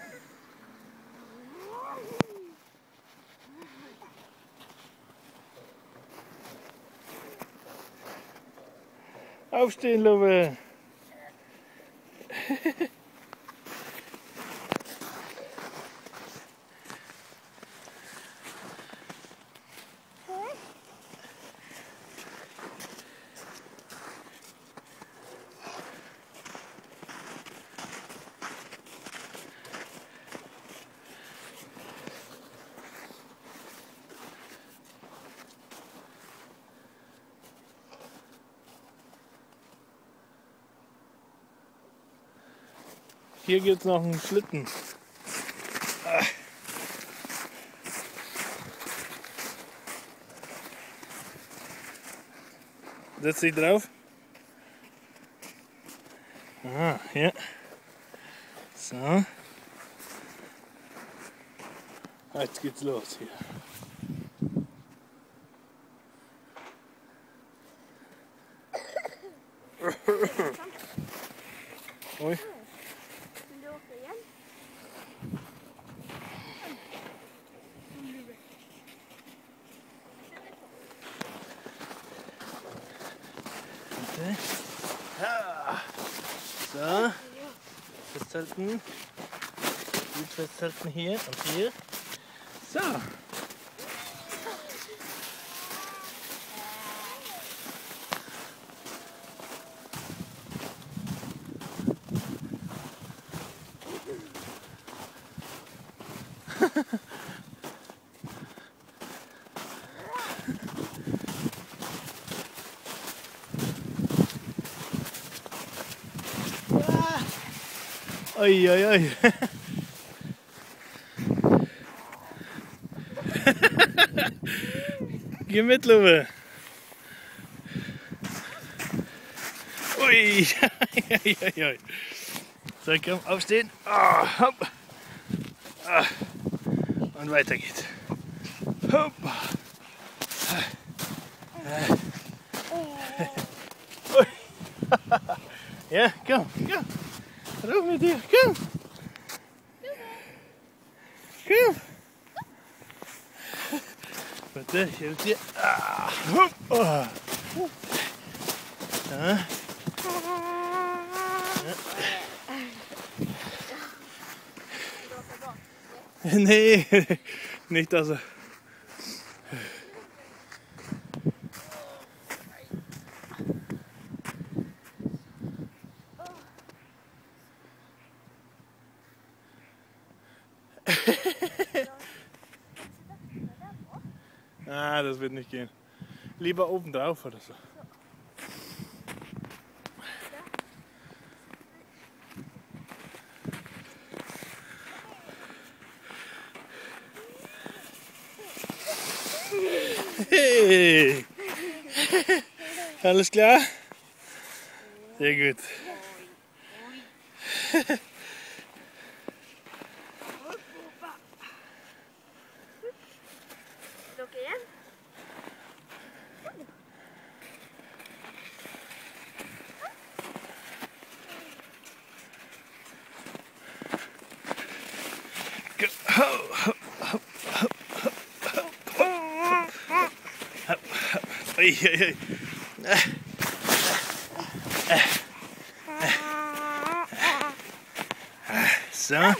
Aufstehen, Lube! Hier gibt es noch einen Schlitten. Setz dich drauf. Ah, ja. So. Jetzt geht's los hier. Ui. Ja. So, festhalten, gut festhalten hier und hier. So. Oi, oi, oi. Geh mit, Lube. Ui, oi, oi, oi. So, komm, aufstehen. Oh, hopp. Oh. Und weiter geht's. Hopp. Ja, komm, komm. Rauf mit dir, komm! Komm! Warte, ich helfe dir. Hopp! Oh. Ja. Ja. Nee, nicht also. Ah, das wird nicht gehen. Lieber oben drauf oder so. Hey! Alles klar? Sehr gut. Ui, ui, ui. So.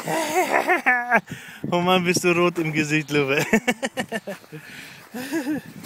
Oh Mann, bist du rot im Gesicht, Lube.